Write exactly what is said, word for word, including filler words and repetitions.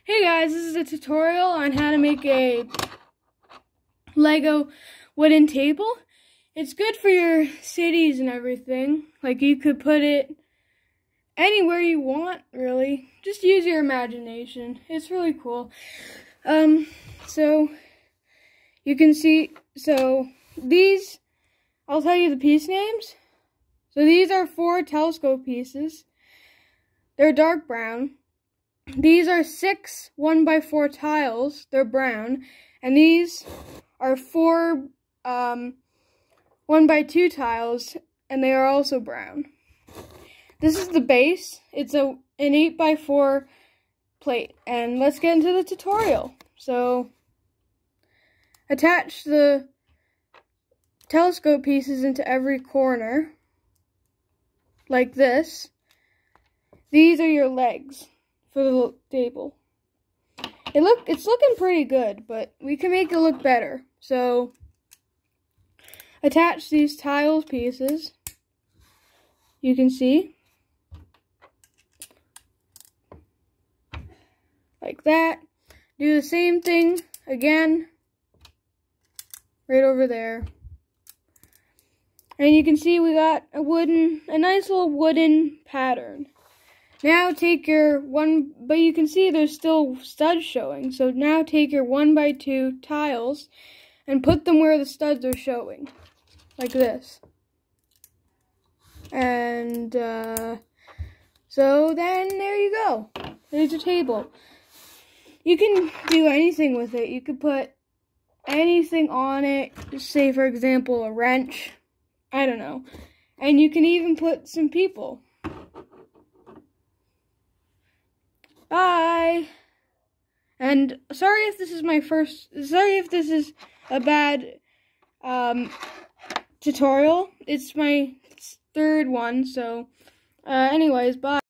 Hey guys, this is a tutorial on how to make a Lego wooden table. It's good for your cities and everything. Like, you could put it anywhere you want, really. Just use your imagination. It's really cool. Um, so, you can see, so, these, I'll tell you the piece names. So these are four telescope pieces. They're dark brown. These are six one by four tiles. They're brown. And these are four um, one by two tiles, and they are also brown. This is the base. It's a an eight by four plate. And let's get into the tutorial. So, attach the telescope pieces into every corner, like this. These are your legs for the table. It look it's looking pretty good, but we can make it look better. So, attach these tiles pieces. You can see, like that. Do the same thing again, right over there. And you can see we got a wooden, a nice little wooden pattern. Now take your one, but you can see there's still studs showing. So now take your one by two tiles and put them where the studs are showing, like this. And uh, so then there you go. There's your table. You can do anything with it. You could put anything on it. Just say, for example, a wrench. I don't know. And you can even put some people. Bye. And sorry if this is my first, sorry if this is a bad um, tutorial. It's my third one, so uh, anyways, bye.